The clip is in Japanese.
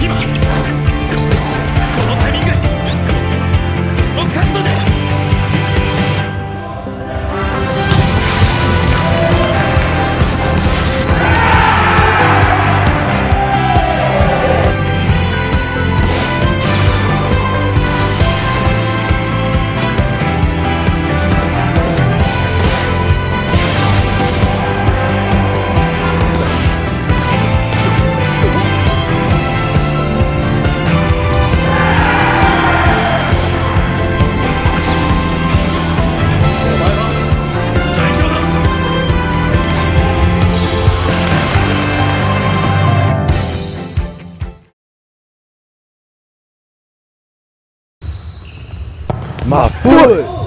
今この位置、このタイミング、この角度で。 My foot!